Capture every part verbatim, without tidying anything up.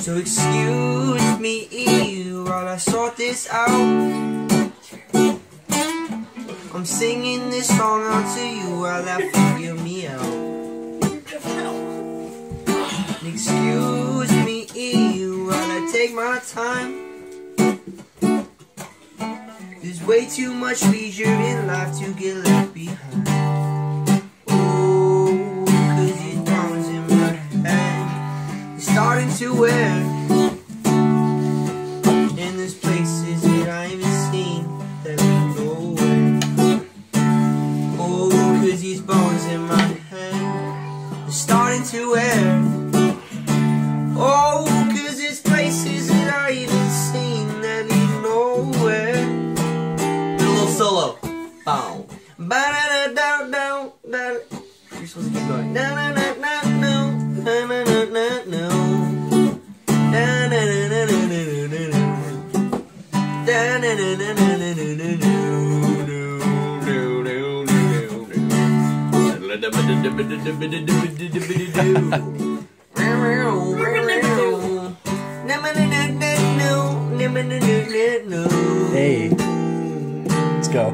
So excuse me while I sort this out. I'm singing this song out to you while I figure me out. Excuse me while I take my time. There's way too much leisure in life to get left behind. Oh, cause these bones in my head are starting to wear. And there's places that I haven't seen that lead nowhere. Oh, cause these bones in my head are starting to wear. Oh, cause there's places that I haven't seen that lead nowhere. Solo. Bow. Ba-da-da-da-da-da. You're supposed to keep going. Da-da-da-da-da. Da-da-da-da-da. Hey. Let's go.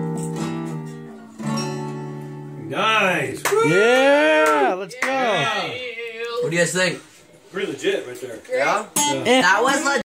Nice. Yeah, let's go. Yeah. What do you guys think? Pretty legit right there. Yeah? Yeah. That was legit.